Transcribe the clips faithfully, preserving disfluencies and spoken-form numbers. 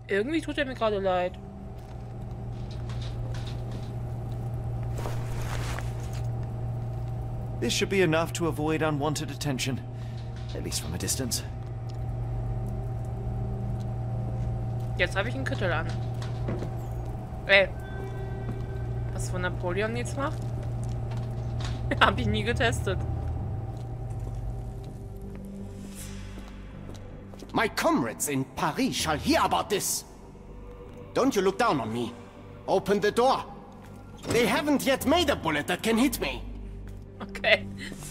Irgendwie tut er mir gerade leid. This should be enough to avoid unwanted attention, at least from a distance. Jetzt habe ich einen Kittel an. Ey. Was von Napoleon jetzt macht? Hab ich nie getestet. My comrades in Paris shall hear about this. Don't you look down on me. Open the door. They haven't yet made a bullet that can hit me. Okay.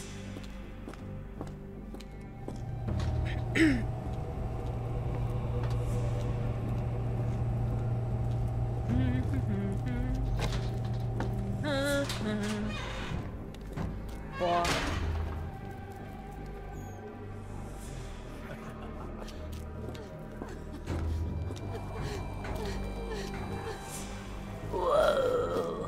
Boah. Wow.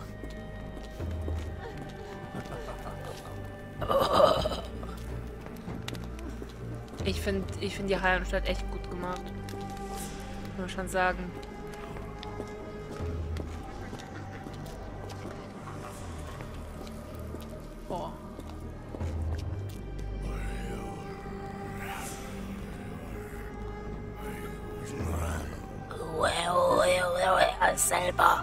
Ich finde ich find die Heilanstalt echt gut gemacht. Muss man schon sagen. Boah. Selber.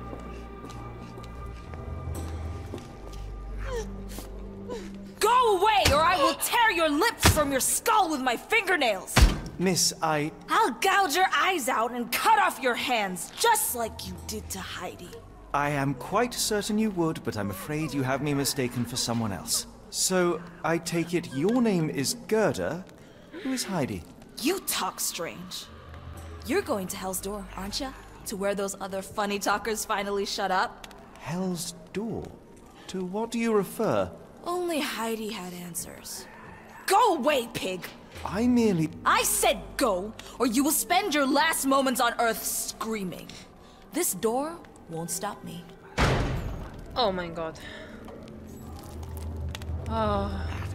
Go away, or I will tear your lips from your skull with my fingernails. Miss, I... I'll gouge your eyes out and cut off your hands, just like you did to Heidi. I am quite certain you would, but I'm afraid you have me mistaken for someone else. So, I take it your name is Gerda? Who is Heidi? You talk strange. You're going to Hell's Door, aren't you? To where those other funny talkers finally shut up? Hell's Door? To what do you refer? Only Heidi had answers. Go away, pig! I merely... I said go, or you will spend your last moments on Earth screaming. This door won't stop me. Oh mein Gott. Oh.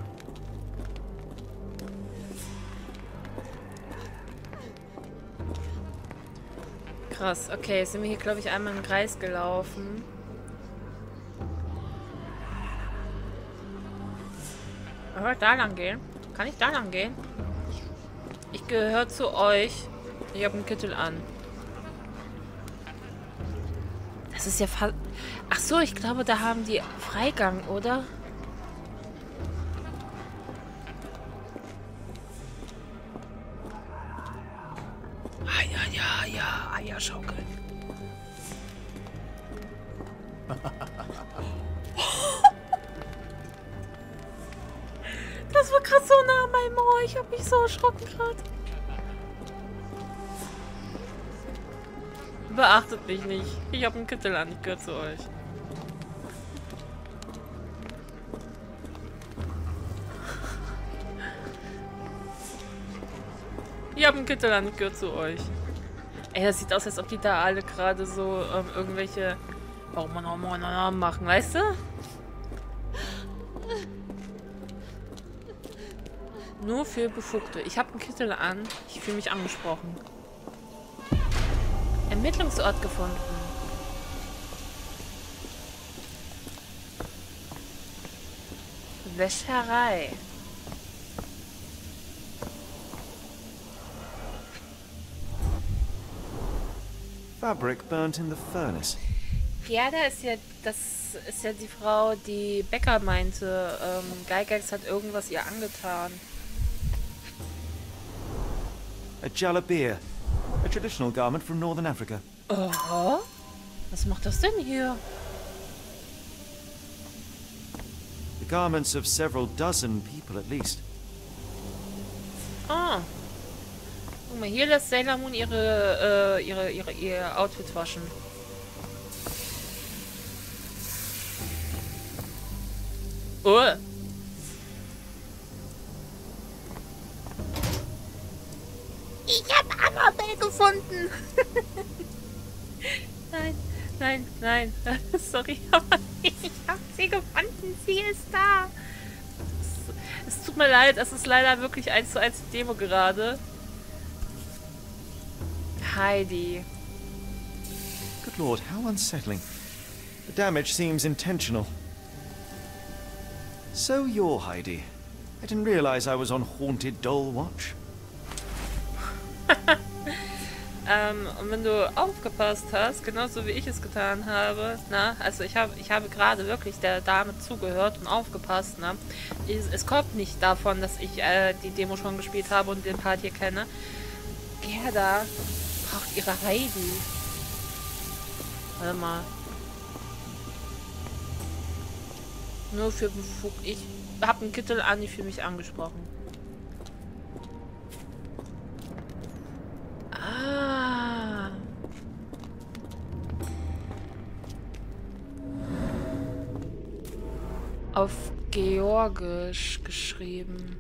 Krass, okay, jetzt sind wir hier, glaube ich, einmal im Kreis gelaufen. Aber da lang gehen? Kann ich da lang gehen? Ich gehöre zu euch. Ich habe einen Kittel an. Das ist ja fast... Ach so, ich glaube, da haben die Freigang, oder? Ah, ja, ja, ja. Eierschaukeln. Das war gerade so nah an meinem Ohr. Ich habe mich so erschrocken gerade. Beachtet mich nicht. Ich habe einen Kittel an. Ich gehöre zu euch. Ich habe einen Kittel an. Ich gehöre zu euch. Ey, das sieht aus, als ob die da alle gerade so ähm, irgendwelche Warum man machen, weißt du? Nur für Befugte. Ich habe einen Kittel an. Ich fühle mich angesprochen. Ermittlungsort gefunden. Wäscherei. Fabric burnt in the furnace. Ja, da ist ja, das ist ja die Frau, die Becker meinte, ähm, Gygax hat irgendwas ihr angetan. A jalabia, a traditional garment from northern Africa. Aha. Was macht das denn hier? The garments of several dozen people at least. Ah. Guck mal, hier lässt Sailor Moon ihre, äh, ihre, ihre, ihr Outfit waschen. Oh. Ich habe Annabelle gefunden. Nein, nein, nein. Sorry, aber ich habe sie gefunden. Sie ist da. Es, es tut mir leid, es ist leider wirklich eins zu eins Demo gerade. Heidi. Good lord, how unsettling. The damage seems intentional. So you're Heidi. I didn't realize I was on Haunted Doll Watch. ähm, und wenn du aufgepasst hast, genauso wie ich es getan habe, na, also ich habe ich habe gerade wirklich der Dame zugehört und aufgepasst, ne? Es, es kommt nicht davon, dass ich äh, die Demo schon gespielt habe und den Part hier kenne. Gerda braucht ihre Heidi. Warte mal. Nur für Befug. Ich habe einen Kittel an, die für mich angesprochen. Ah. Auf Georgisch geschrieben.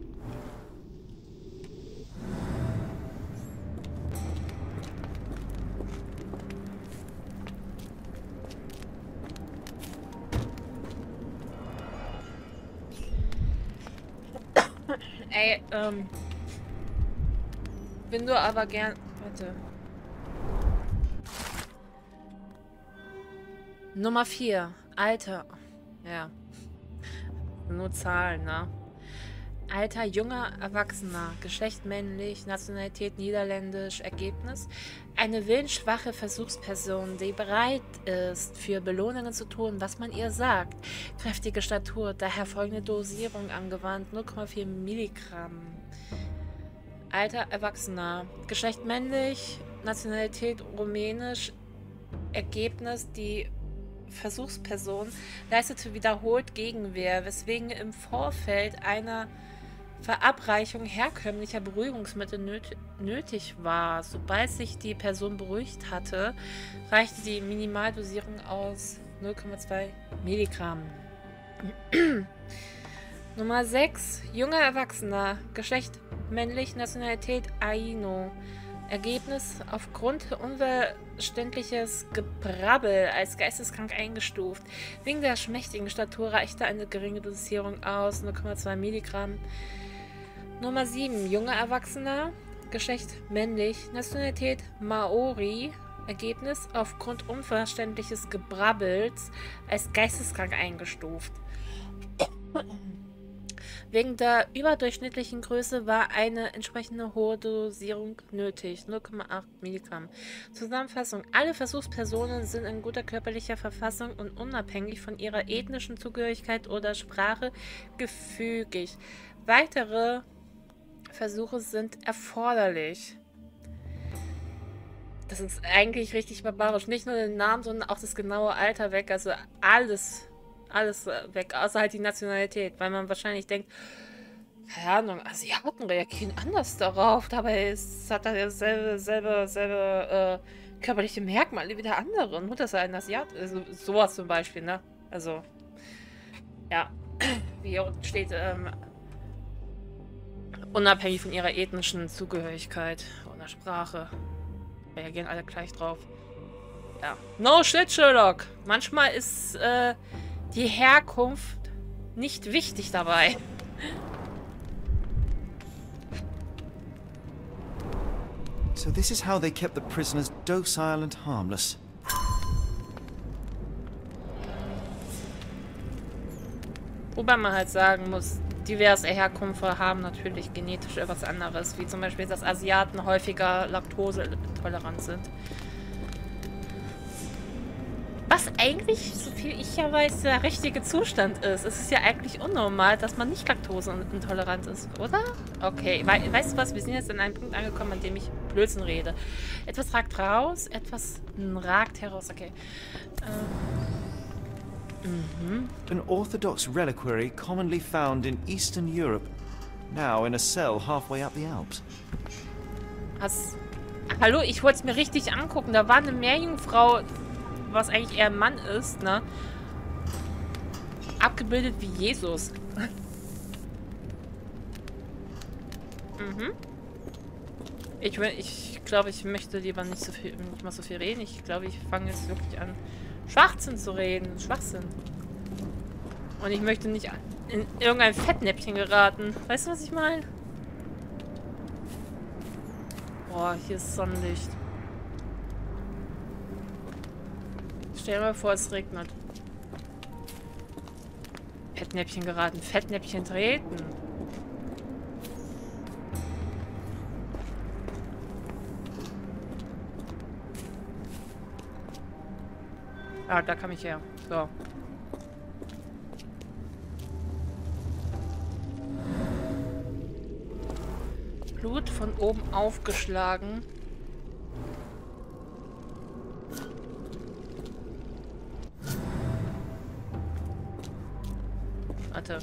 Ey, ähm. Wenn du aber gern. Warte. Nummer vier. Alter. Ja. Nur Zahlen, ne? Alter, junger, erwachsener. Geschlecht männlich. Nationalität niederländisch. Ergebnis. Eine willensschwache Versuchsperson, die bereit ist, für Belohnungen zu tun, was man ihr sagt. Kräftige Statur, daher folgende Dosierung angewandt, null Komma vier Milligramm. Alter, Erwachsener. Geschlecht männlich, Nationalität rumänisch. Ergebnis, die Versuchsperson leistete wiederholt Gegenwehr, weswegen im Vorfeld einer Verabreichung herkömmlicher Beruhigungsmittel nöt nötig war. Sobald sich die Person beruhigt hatte, reichte die Minimaldosierung aus null Komma zwei Milligramm. Nummer sechs. Junger Erwachsener. Geschlecht männlich. Nationalität Aino. Ergebnis: aufgrund unverständliches Gebrabbel als geisteskrank eingestuft. Wegen der schmächtigen Statur reichte eine geringe Dosierung aus, null Komma zwei Milligramm. Nummer sieben. Junger Erwachsener. Geschlecht männlich. Nationalität Maori. Ergebnis: aufgrund unverständliches Gebrabbels als geisteskrank eingestuft. Wegen der überdurchschnittlichen Größe war eine entsprechende hohe Dosierung nötig, null Komma acht Milligramm. Zusammenfassung: Alle Versuchspersonen sind in guter körperlicher Verfassung und unabhängig von ihrer ethnischen Zugehörigkeit oder Sprache gefügig. Weitere Versuche sind erforderlich. Das ist eigentlich richtig barbarisch. Nicht nur den Namen, sondern auch das genaue Alter weg. Also alles... Alles weg, außer halt die Nationalität, weil man wahrscheinlich denkt, keine Ahnung, Asiaten reagieren anders darauf, dabei ist, hat er dasselbe, selbe, selbe äh, körperliche Merkmale wie der andere, nur dass er ein Asiat ist, also sowas zum Beispiel, ne? Also, ja, wie hier unten steht, ähm, unabhängig von ihrer ethnischen Zugehörigkeit oder Sprache, reagieren alle gleich drauf. Ja, no shit, Sherlock! Manchmal ist, äh, die Herkunft nicht wichtig dabei. So this is how they kept the prisoners docile and harmless. Wobei man halt sagen muss, diverse Herkunft haben natürlich genetisch etwas anderes, wie zum Beispiel, dass Asiaten häufiger laktoseintolerant sind. Was eigentlich, so viel ich ja weiß, der richtige Zustand ist. Es ist ja eigentlich unnormal, dass man nicht laktoseintolerant ist, oder? Okay, we weißt du was? Wir sind jetzt an einem Punkt angekommen, an dem ich Blödsinn rede. Etwas ragt raus, etwas ragt heraus. Okay. Ähm. Mhm. An orthodox reliquary commonly found in Eastern Europe. Now in a cell halfway up the Alps. Hast... Hallo, ich wollte es mir richtig angucken. Da war eine Meerjungfrau... was eigentlich eher ein Mann ist, ne? Abgebildet wie Jesus. mhm. Ich, ich glaube, ich möchte lieber nicht so viel, nicht mal so viel reden. Ich glaube, ich fange jetzt wirklich an, Schwachsinn zu reden. Schwachsinn. Und ich möchte nicht in irgendein Fettnäpfchen geraten. Weißt du, was ich meine? Boah, hier ist Sonnenlicht. Stell dir mal vor, es regnet. Fettnäpfchen geraten. Fettnäpfchen treten. Ah, da kam ich her. So. Blut von oben aufgeschlagen. Warte.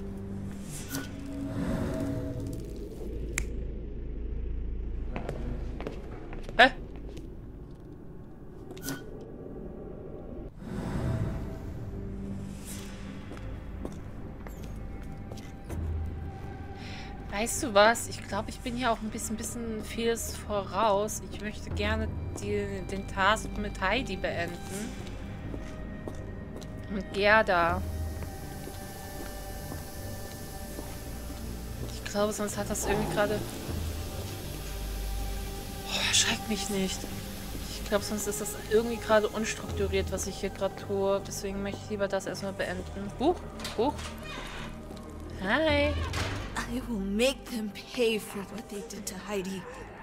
Hä? Weißt du was? Ich glaube, ich bin hier auch ein bisschen, bisschen vieles voraus. Ich möchte gerne die, den Task mit Heidi beenden. Und Gerda. Ich glaube, sonst hat das irgendwie gerade... Oh, erschreckt mich nicht. Ich glaube, sonst ist das irgendwie gerade unstrukturiert, was ich hier gerade tue. Deswegen möchte ich lieber das erstmal beenden. Huch, huch. Hi. I will make them pay for what they did to Heidi.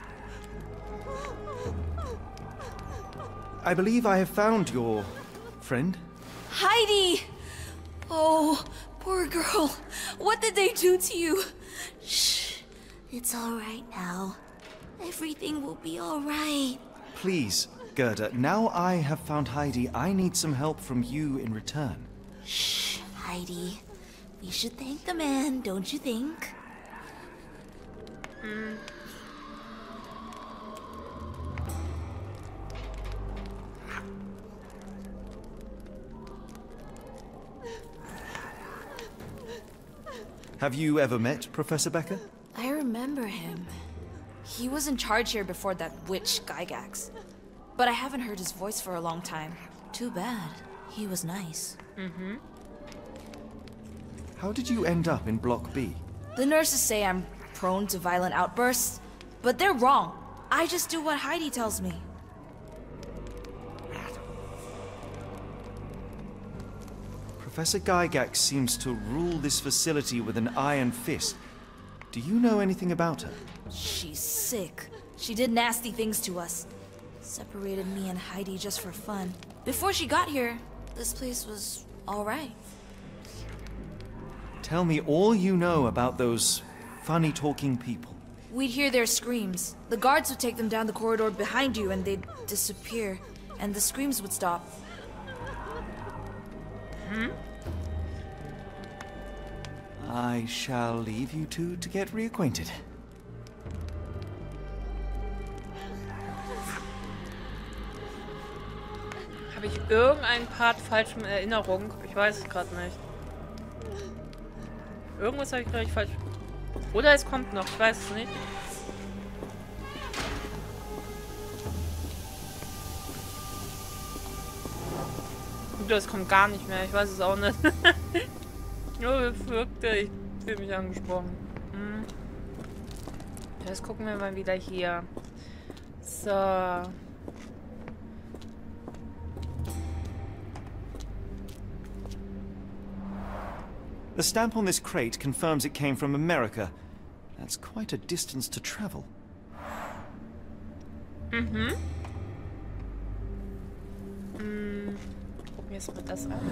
I believe I have found your friend. Heidi! Oh, poor girl. What did they do to you? Shh. It's all right now. Everything will be all right. Please, Gerda, now I have found Heidi, I need some help from you in return. Shh, Heidi. We should thank the man, don't you think? Mm. Have you ever met Professor Becker? I remember him. He was in charge here before that witch Gygax. But I haven't heard his voice for a long time. Too bad. He was nice. Mhm. How did you end up in Block B? The nurses say I'm prone to violent outbursts, but they're wrong. I just do what Heidi tells me. Professor Gygax seems to rule this facility with an iron fist. Do you know anything about her? She's sick. She did nasty things to us. Separated me and Heidi just for fun. Before she got here, this place was all right. Tell me all you know about those funny-talking people. We'd hear their screams. The guards would take them down the corridor behind you and they'd disappear. And the screams would stop. Hmm? I shall leave you two to get reacquainted. Habe ich irgendeinen Part falsch in Erinnerung? Ich weiß es gerade nicht. Irgendwas habe ich gleich falsch. Oder es kommt noch, ich weiß es nicht. Oder es kommt gar nicht mehr, ich weiß es auch nicht. Nur befürchte, ich fühle mich angesprochen. Hm. Jetzt gucken wir mal wieder hier. So. The stamp on this crate confirms it came from America. That's quite a distance to travel. Mhm. Hm. Gucken wir uns mal das an.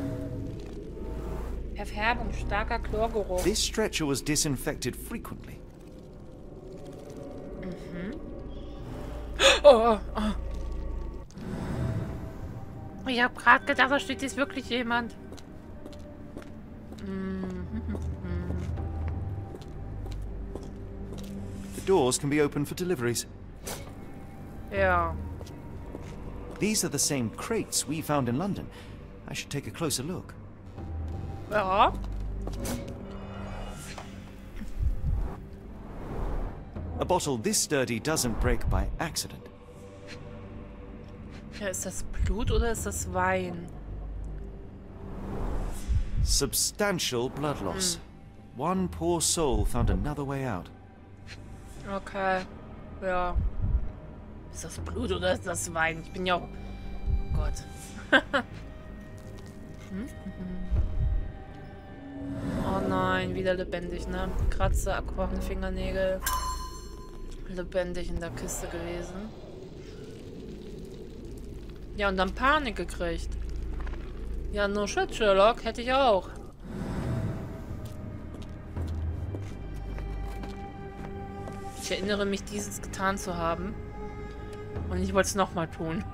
Verfärbung, starker Chlorgeruch. This stretcher was disinfected frequently. Mhm. Oh, oh. Ich habe gerade gedacht, da steht jetzt wirklich jemand. The doors can be opened for deliveries. Ja. These are the same crates we found in London. I should take a closer look. Ja. A bottle this sturdy doesn't break by accident. Ja, ist das Blut oder ist das Wein? Substantial blood loss. One poor soul found another way out. Okay. Ja. Ist das Blut oder ist das Wein? Ich bin ja auch Gott. hm? Oh nein, wieder lebendig, ne? Kratzer, abgebrochene Fingernägel. Lebendig in der Kiste gewesen. Ja, und dann Panik gekriegt. Ja, no shit, Sherlock. Hätte ich auch. Ich erinnere mich, dieses getan zu haben. Und ich wollte es nochmal tun.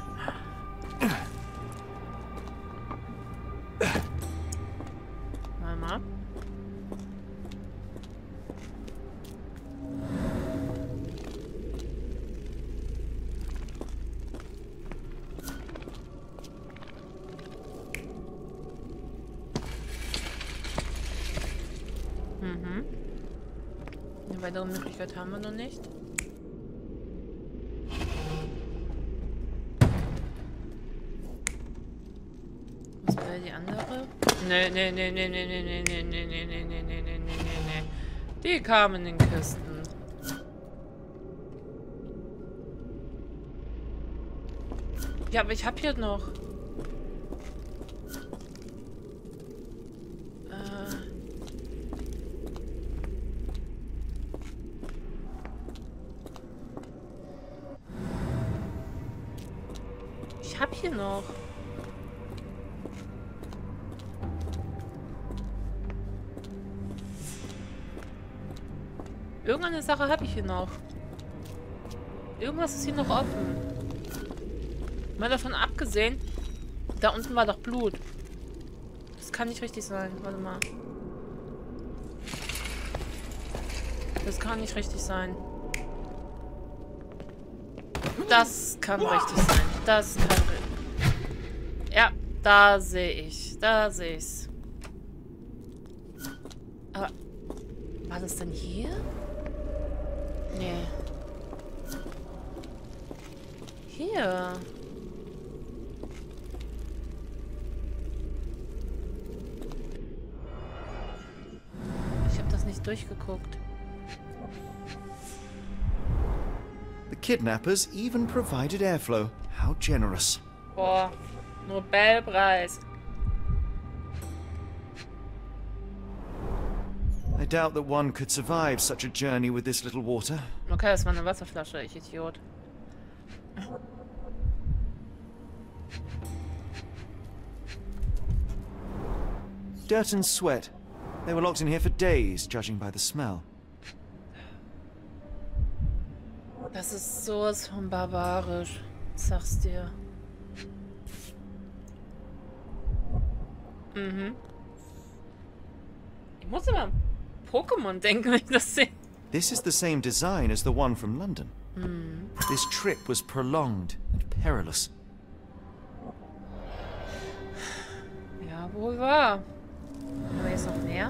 Mal. Mhm. Eine weitere Möglichkeit haben wir noch nicht. Was wäre die andere? Nee, nee, nee, nee, nee, nee, nee, nee, nee, nee, nee, nee, nee, nee, nee, nee. Die kamen in den Kisten. Ja, aber ich hab hier noch. Ich hab hier noch. Irgendeine Sache habe ich hier noch. Irgendwas ist hier noch offen. Mal davon abgesehen, da unten war doch Blut. Das kann nicht richtig sein. Warte mal. Das kann nicht richtig sein. Das kann richtig sein. Das kann richtig. Ja, da sehe ich. Da sehe ich's. Aber war das denn hier? Nee. Hier. Ich habe das nicht durchgeguckt. The kidnappers even provided airflow. How generous. Boah, Nobelpreis. I doubt that one could survive such a journey with this little water. Okay, das war eine Wasserflasche, ich Idiot. Dirt and sweat. They were locked in here for days, judging by the smell. Das ist sowas von barbarisch. Sag's dir. Mhm. Ich muss immer an Pokémon denken, wenn ich das sehe. This is the same design as the one from London. Hm. This trip was prolonged and perilous. Ja, wohl wahr. Aber jetzt noch mehr?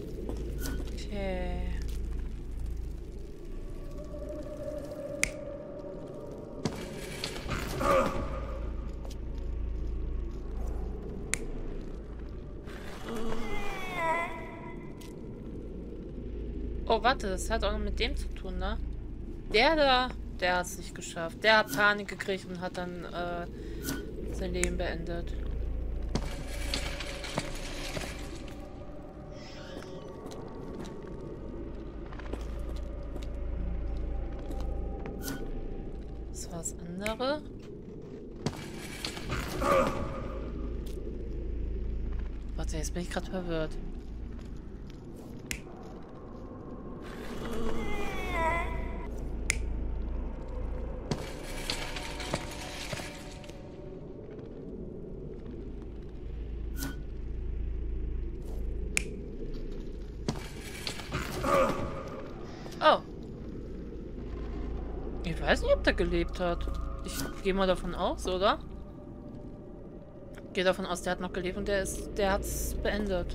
Okay. Oh, warte, das hat auch noch mit dem zu tun, ne? Der da, der hat es nicht geschafft. Der hat Panik gekriegt und hat dann äh, sein Leben beendet. Das war das andere. Warte, jetzt bin ich gerade verwirrt. Oh. Ich weiß nicht, ob der gelebt hat. Ich gehe mal davon aus, oder? Ich gehe davon aus, der hat noch gelebt und der ist, der hat's beendet.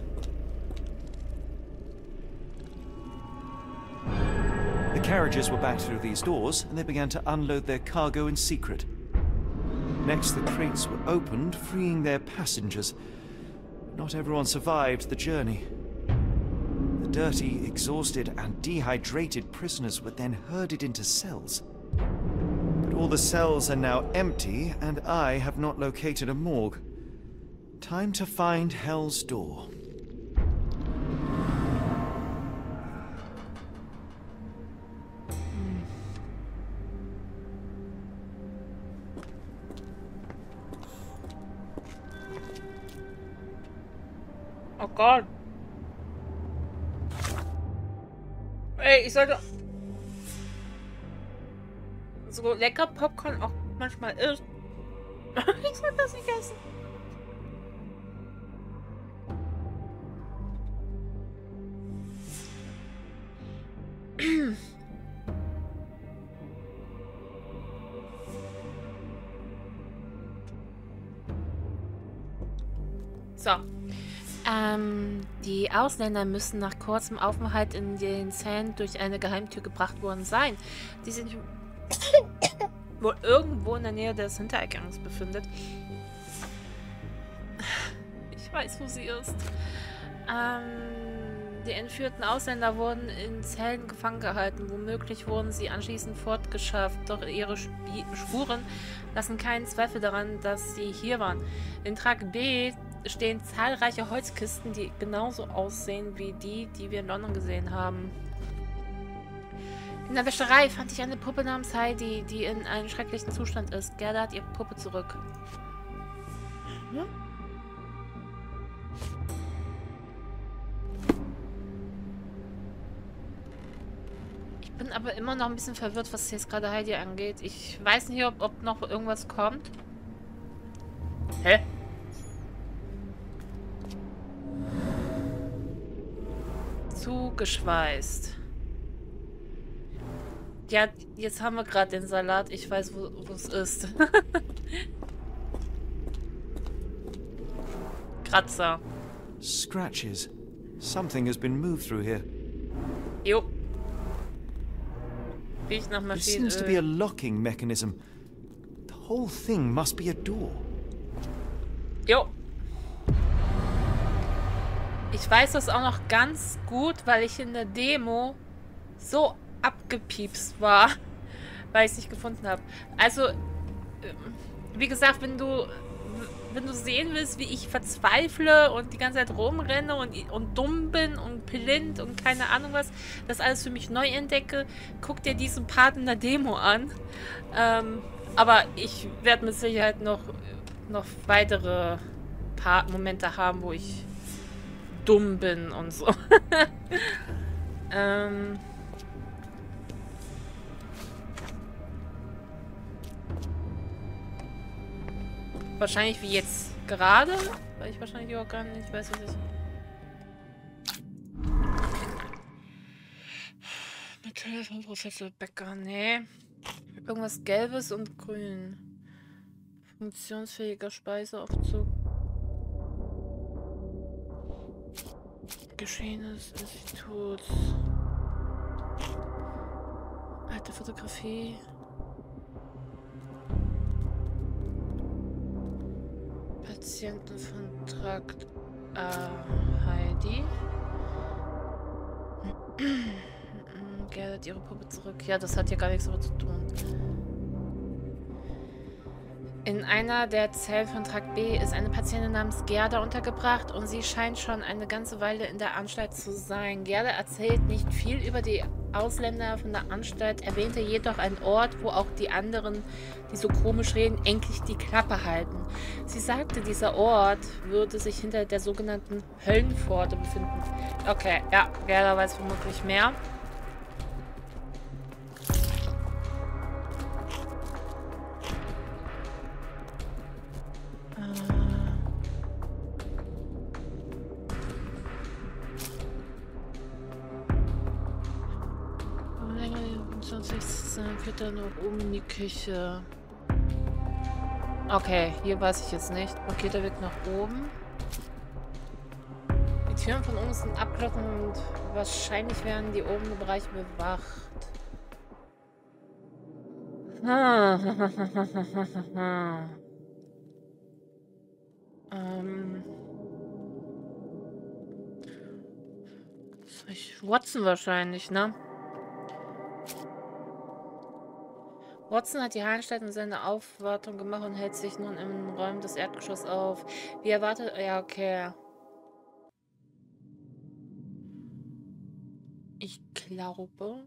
The carriages were backed through these doors, and they began to unload their cargo in secret. Next, the crates were opened, freeing their passengers. Not everyone survived the journey. The dirty, exhausted, and dehydrated prisoners were then herded into cells. But all the cells are now empty, and I have not located a morgue. Time to find Hell's Door. Oh Gott. Ey, ich sollte so lecker Popcorn auch manchmal ist. Ich soll das nicht essen. So. Ähm, die Ausländer müssen nach kurzem Aufenthalt in den Zellen durch eine Geheimtür gebracht worden sein, die sich wohl irgendwo in der Nähe des Hintereingangs befindet. Ich weiß, wo sie ist. Ähm, die entführten Ausländer wurden in Zellen gefangen gehalten. Womöglich wurden sie anschließend fortgeschafft, doch ihre Sp Spuren lassen keinen Zweifel daran, dass sie hier waren. In Trakt B stehen zahlreiche Holzkisten, die genauso aussehen wie die, die wir in London gesehen haben. In der Wäscherei fand ich eine Puppe namens Heidi, die in einem schrecklichen Zustand ist. Gerda hat ihre Puppe zurück. Hm? Ich bin aber immer noch ein bisschen verwirrt, was jetzt gerade Heidi angeht. Ich weiß nicht, ob, ob noch irgendwas kommt. Hä? Zugeschweißt. Ja, jetzt haben wir gerade den Salat. Ich weiß, wo es ist. Kratzer. Scratches. Something has been moved through here. Jo. Riecht nach There seems to be a locking mechanism. The whole thing must be a door. Jo. Ich weiß das auch noch ganz gut, weil ich in der Demo so abgepiepst war, weil ich es nicht gefunden habe. Also, wie gesagt, wenn du wenn du sehen willst, wie ich verzweifle und die ganze Zeit rumrenne und, und dumm bin und blind und keine Ahnung was, das alles für mich neu entdecke, guck dir diesen Part in der Demo an. Ähm, aber ich werde mit Sicherheit noch, noch weitere paar Momente haben, wo ich dumm bin und so. ähm... Wahrscheinlich wie jetzt gerade, weil ich wahrscheinlich auch gar nicht weiß, was ich... Mithilfe von Professor Becker, nee. Irgendwas Gelbes und Grün. Funktionsfähiger Speiseaufzug. Geschehen des Instituts. Alte Fotografie. Patienten von Trakt A. Heidi. Gerda hat ihre Puppe zurück. Ja, das hat ja gar nichts damit zu tun. In einer der Zellen von Trakt B ist eine Patientin namens Gerda untergebracht und sie scheint schon eine ganze Weile in der Anstalt zu sein. Gerda erzählt nicht viel über die Ausländer von der Anstalt, erwähnte jedoch einen Ort, wo auch die anderen, die so komisch reden, endlich die Klappe halten. Sie sagte, dieser Ort würde sich hinter der sogenannten Höllenpforte befinden. Okay, ja, Gerda weiß vermutlich mehr. Geht dann noch oben in die Küche. Okay, hier weiß ich jetzt nicht. Okay, der Weg nach oben. Die Türen von oben sind abgeschlossen und wahrscheinlich werden die oberen Bereiche bewacht. ähm. Watson wahrscheinlich, ne? Watson hat die Heilanstalt in seine Aufwartung gemacht und hält sich nun im Räumen des Erdgeschosses auf. Wie erwartet... Ja, okay. Ich glaube...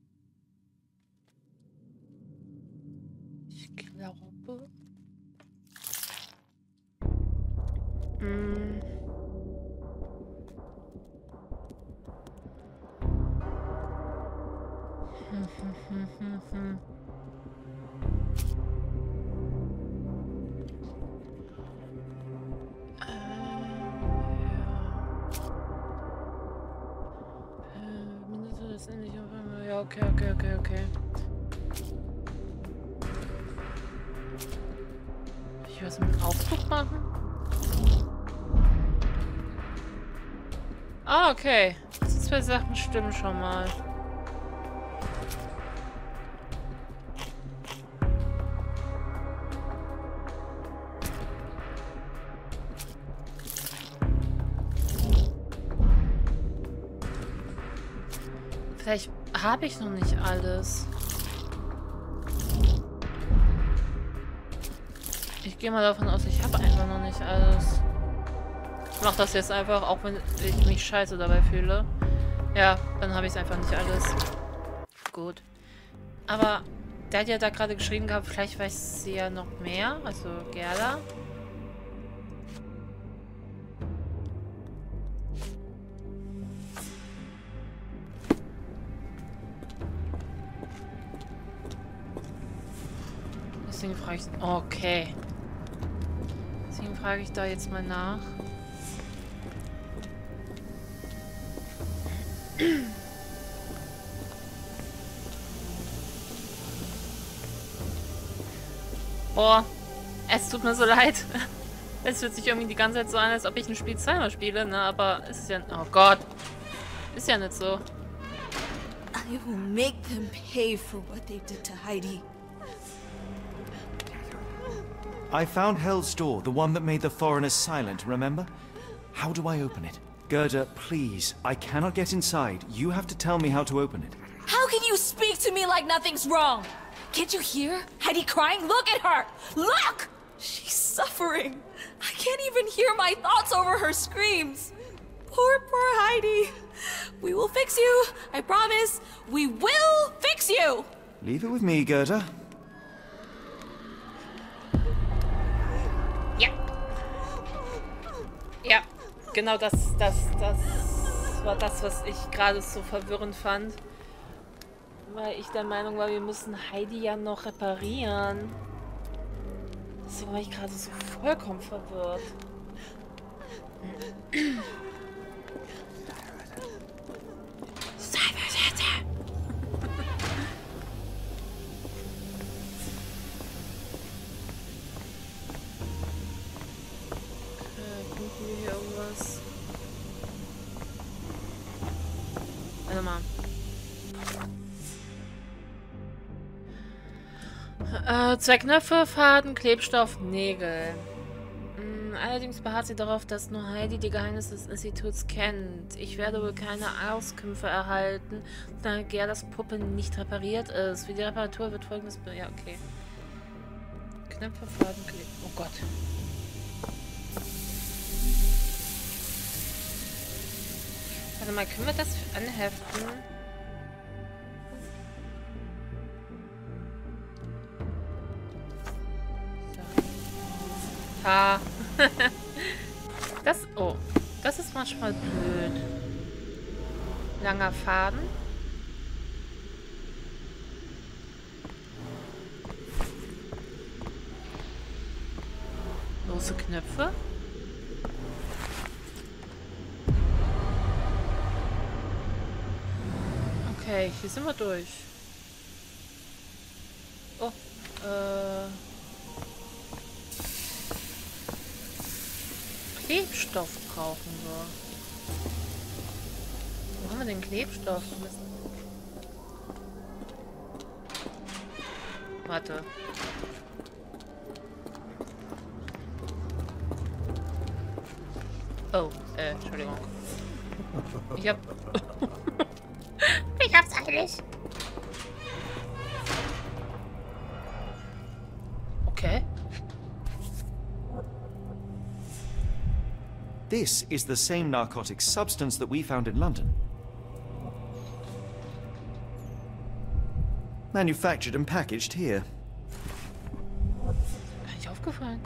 Ich glaube... Hm... Hm, hm, hm, hm, hm. Ja, okay, okay, okay, okay. Ich will was mit dem Aufzug machen? Ah, okay. Die zwei Sachen stimmen schon mal. Vielleicht habe ich noch nicht alles. Ich gehe mal davon aus, ich habe einfach noch nicht alles. Ich mache das jetzt einfach, auch wenn ich mich scheiße dabei fühle. Ja, dann habe ich es einfach nicht alles. Gut. Aber der hat ja da gerade geschrieben gehabt, vielleicht weiß sie ja noch mehr. Also Gerda. Deswegen frage ich... Okay. Deswegen frage ich da jetzt mal nach. Boah. Es tut mir so leid. Es fühlt sich irgendwie die ganze Zeit so an, als ob ich ein Spiel zweimal spiele, ne? Aber es ist ja... Oh Gott. Ist ja nicht so. I will make them pay for what they did to Heidi. I found Hell's Door, the one that made the foreigners silent, remember? How do I open it? Gerda, please. I cannot get inside. You have to tell me how to open it. How can you speak to me like nothing's wrong? Can't you hear Heidi crying? Look at her! Look! She's suffering. I can't even hear my thoughts over her screams. Poor, poor Heidi. We will fix you. I promise. We will fix you! Leave it with me, Gerda. Ja. Ja, genau das, das, das war das, was ich gerade so verwirrend fand. Weil ich der Meinung war, wir müssen Heidi ja noch reparieren. Deswegen war ich gerade so vollkommen verwirrt. Hier irgendwas. Warte mal. Äh, zwei Knöpfe, Faden, Klebstoff, Nägel. Hm, allerdings beharrt sie darauf, dass nur Heidi die Geheimnisse des Instituts kennt. Ich werde wohl keine Auskünfte erhalten, da Gerdas Puppe nicht repariert ist. Für die Reparatur wird folgendes... Ja, okay. Knöpfe, Faden, Klebstoff. Oh Gott. Warte mal, können wir das anheften? So. Ha. Das, oh, das ist manchmal blöd. Langer Faden. Große Knöpfe. Okay, hier sind wir durch. Oh, äh... Klebstoff brauchen wir. Wo haben wir den Klebstoff? Warte. Oh, äh, Entschuldigung. Ich hab... Ich hab's eilig. Okay. This is the same narcotic substance that we found in London. Manufactured and packaged here. Gar nicht aufgefallen.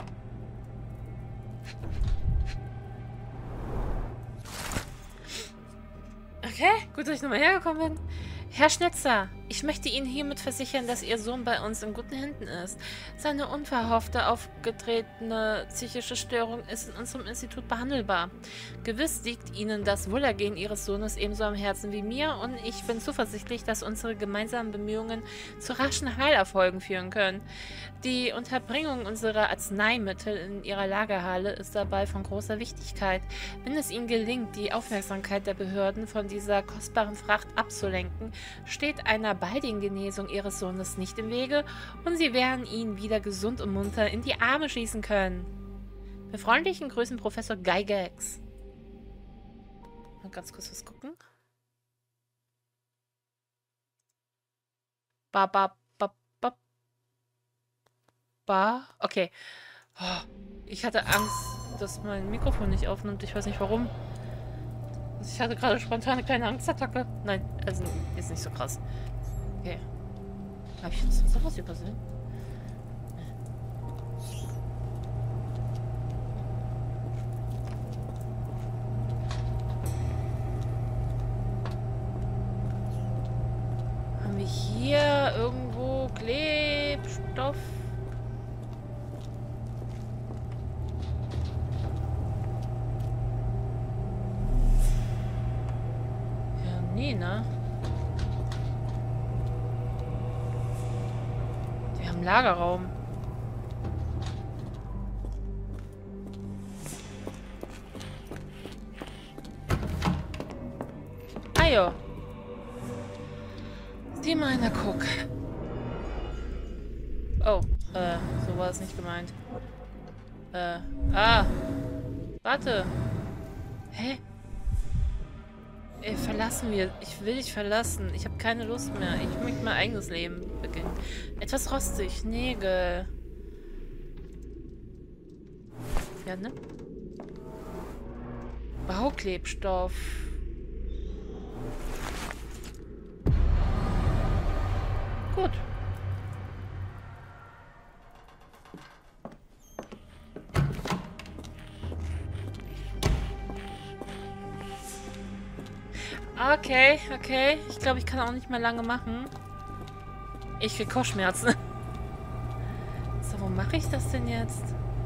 Okay, gut, dass ich nochmal hergekommen bin. Herr Schnitzer, ich möchte Ihnen hiermit versichern, dass Ihr Sohn bei uns in guten Händen ist. Seine unverhoffte, aufgetretene psychische Störung ist in unserem Institut behandelbar. Gewiss liegt Ihnen das Wohlergehen Ihres Sohnes ebenso am Herzen wie mir und ich bin zuversichtlich, dass unsere gemeinsamen Bemühungen zu raschen Heilerfolgen führen können. Die Unterbringung unserer Arzneimittel in Ihrer Lagerhalle ist dabei von großer Wichtigkeit. Wenn es Ihnen gelingt, die Aufmerksamkeit der Behörden von dieser kostbaren Fracht abzulenken, steht einer baldigen Genesung Ihres Sohnes nicht im Wege und Sie werden ihn wieder gesund und munter in die Arme schießen können. Mit freundlichen Grüßen, Professor Gygax. Mal ganz kurz was gucken. Ba, ba, ba, ba. Ba. Okay. Oh, ich hatte Angst, dass mein Mikrofon nicht aufnimmt. Ich weiß nicht warum. Ich hatte gerade spontan eine kleine Angstattacke. Nein, also ist nicht so krass. Okay. Habe ich jetzt sowas übersehen? Haben wir hier irgendwo Klebstoff? Nee, ne? Wir haben Lagerraum. Ah jo. Sieh mal einer, guck. Oh, äh, so war es nicht gemeint. Äh, ah. Warte. Hä? Ey, verlassen wir. Ich will dich verlassen. Ich habe keine Lust mehr. Ich möchte mein eigenes Leben beginnen. Etwas rostig. Nägel. Ja, ne? Bauklebstoff. Gut. Okay, okay. Ich glaube, ich kann auch nicht mehr lange machen. Ich krieg Kopfschmerzen. So, wo mache ich das denn jetzt?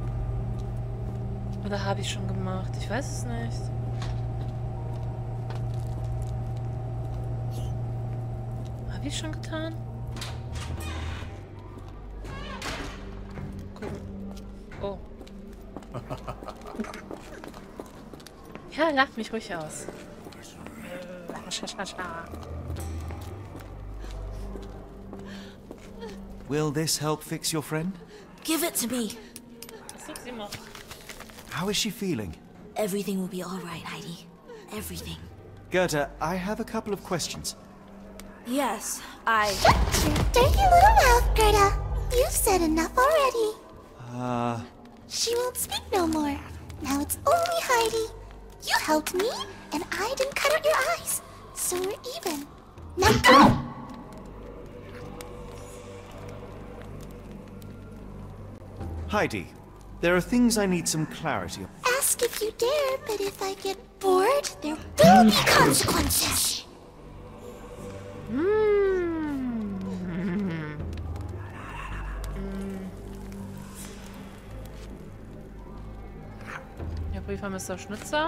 Oder habe ich schon gemacht? Ich weiß es nicht. Habe ich schon getan? Gucken. Oh. Ja, lacht mich ruhig aus. Will this help fix your friend? Give it to me. How is she feeling? Everything will be all right, Heidi. Everything. Goethe, I have a couple of questions. Yes, I... Shut your dirty little mouth, Gerda. You've said enough already. Uh... She won't speak no more. Now it's only Heidi. You helped me, and I didn't cut out your eyes. So we're even. Now go! Heidi, there are things I need some clarity on. Ask if you dare, but if I get bored, there will be consequences. Mm. Ja, Brief von Mister Schnitzer.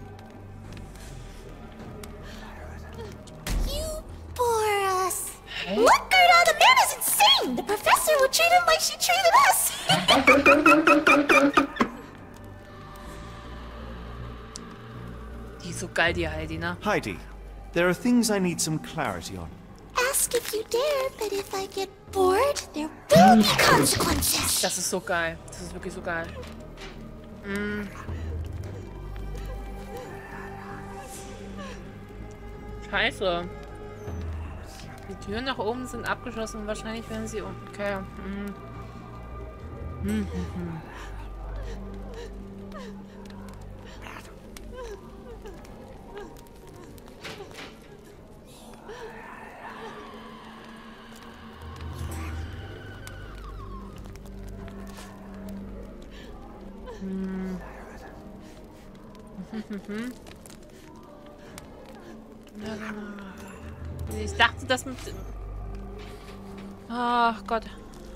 You bore us. Look, Gerda, the man is insane. The professor will treat him like she treated us. Die ist so geil, die Heidi, ne? Heidi, there are things I need some clarity on. Ask if you dare, but if I get bored, there will be consequences. Das ist so geil. Das ist wirklich so geil. Mm. Scheiße. Die Türen nach oben sind abgeschlossen. Wahrscheinlich werden sie um. Okay. Mm. Hm, hm, hm. Hm. Ich dachte, das mit... Ach Gott.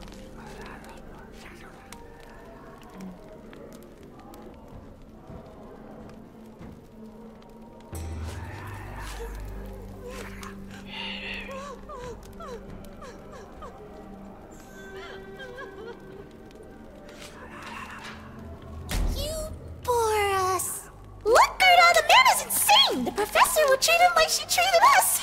The professor would treat him like she treated us!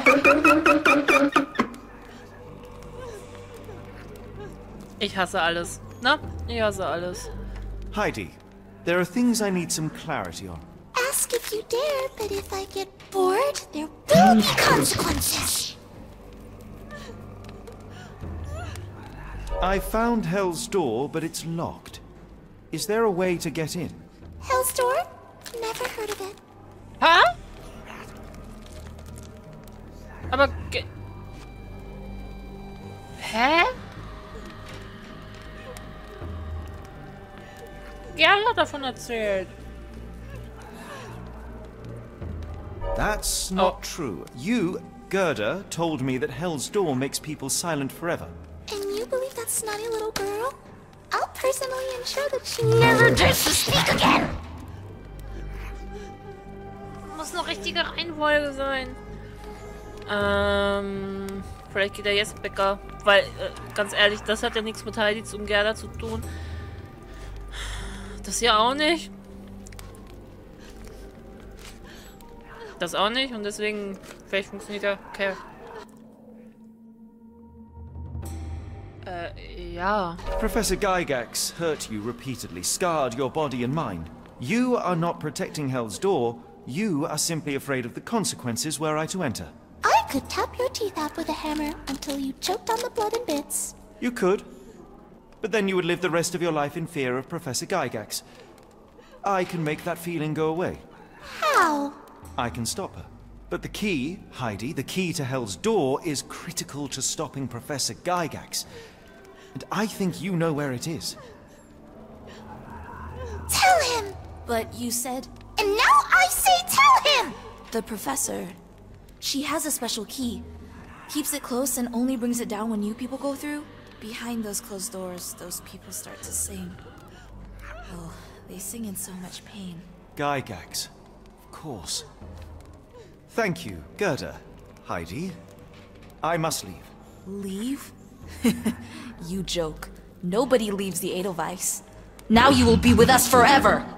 Ich hasse alles. Na? Ich hasse alles. Heidi, there are things I need some clarity on. Ask if you dare, but if I get bored, there will be consequences! I found Hell's Door, but it's locked. Is there a way to get in? Hell's Door? Never heard of it. Hä? Aber... ge- Hä? Gerl hat davon erzählt. That's not Oh. true. You, Gerda, told me that Hell's Door makes people silent forever. And you believe that snotty little girl? I'll personally ensure that she never dares to speak again! Muss eine richtige Reihenfolge sein. Ähm, vielleicht geht er jetzt Bäcker. Weil, äh, ganz ehrlich, das hat ja nichts mit Heidi und Gerda zu tun. Das hier auch nicht. Das auch nicht und deswegen, vielleicht funktioniert er. Okay. Äh, ja. Professor Gygax hurt you repeatedly, scarred your body and mind. You are not protecting Hell's Door. You are simply afraid of the consequences were I to enter. I could tap your teeth out with a hammer until you choked on the blood and bits. You could. But then you would live the rest of your life in fear of Professor Gygax. I can make that feeling go away. How? I can stop her. But the key, Heidi, the key to Hell's Door is critical to stopping Professor Gygax. And I think you know where it is. Tell him! But you said... And now I say tell him! The professor. She has a special key. Keeps it close and only brings it down when new people go through. Behind those closed doors, those people start to sing. Oh, they sing in so much pain. Gygax. Of course. Thank you, Gerda. Heidi. I must leave. Leave? You joke. Nobody leaves the Edelweiss. Now you will be with us forever!